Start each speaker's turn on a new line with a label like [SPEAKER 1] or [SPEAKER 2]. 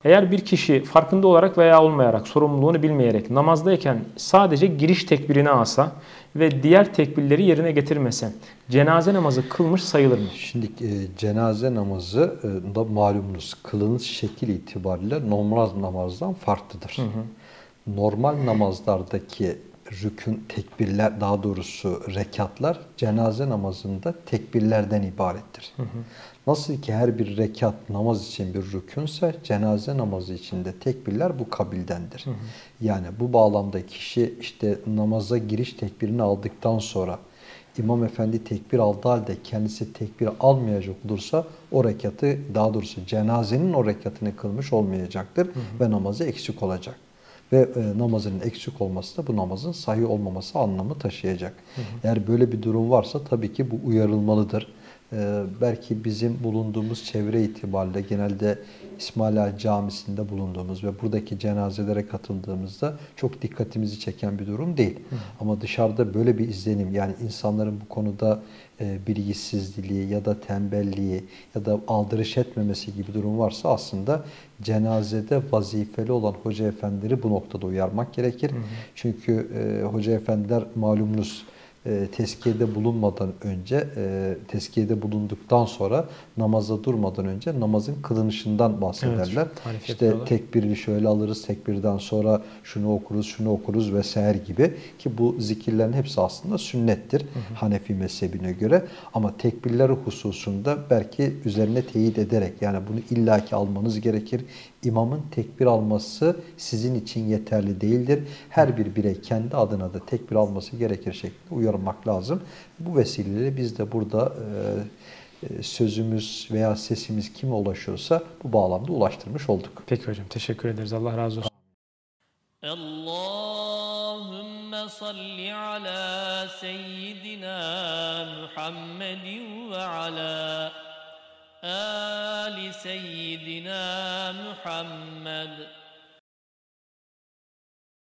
[SPEAKER 1] Eğer bir kişi farkında olarak veya olmayarak, sorumluluğunu bilmeyerek namazdayken sadece giriş tekbirini alsa ve diğer tekbirleri yerine getirmese cenaze namazı kılmış sayılır mı?
[SPEAKER 2] Şimdi cenaze namazı da malumunuz kılınış şekil itibariyle normal namazdan farklıdır. Normal namazlardaki rükün, tekbirler, daha doğrusu rekatlar cenaze namazında tekbirlerden ibarettir. Nasıl ki her bir rekat namaz için bir rükünse cenaze namazı için de tekbirler bu kabildendir. Yani bu bağlamda kişi işte namaza giriş tekbirini aldıktan sonra İmam Efendi tekbir aldığı halde kendisi tekbir almayacak olursa o rekatı, daha doğrusu cenazenin o rekatını kılmış olmayacaktır ve namazı eksik olacak. Ve namazının eksik olması da bu namazın sahih olmaması anlamı taşıyacak. Eğer böyle bir durum varsa tabii ki bu uyarılmalıdır. Belki bizim bulunduğumuz çevre itibariyle genelde İsmail Ağa Camisi'nde bulunduğumuz ve buradaki cenazelere katıldığımızda çok dikkatimizi çeken bir durum değil. Ama dışarıda böyle bir izlenim, yani insanların bu konuda bilgisizliği ya da tembelliği ya da aldırış etmemesi gibi durum varsa aslında cenazede vazifeli olan hoca efendileri bu noktada uyarmak gerekir. Çünkü hoca efendiler malumunuz tezkiyede bulunmadan önce, tezkiyede bulunduktan sonra namaza durmadan önce namazın kılınışından bahsederler.
[SPEAKER 1] Evet,
[SPEAKER 2] işte tekbiri şöyle alırız, tekbirden sonra şunu okuruz, şunu okuruz vesaire gibi, ki bu zikirlerin hepsi aslında sünnettir Hanefi mezhebine göre. Ama tekbirleri hususunda belki üzerine teyit ederek, yani bunu illaki almanız gerekir. İmamın tekbir alması sizin için yeterli değildir. Her bir birey kendi adına da tekbir alması gerekir şeklinde uyarmak lazım. Bu vesileyle biz de burada sözümüz veya sesimiz kime ulaşıyorsa bu bağlamda ulaştırmış olduk.
[SPEAKER 1] Peki hocam, teşekkür ederiz. Allah razı olsun.
[SPEAKER 3] Allahümme salli ala seyyidina Muhammedin ve ala ali seyyidina Muhammed.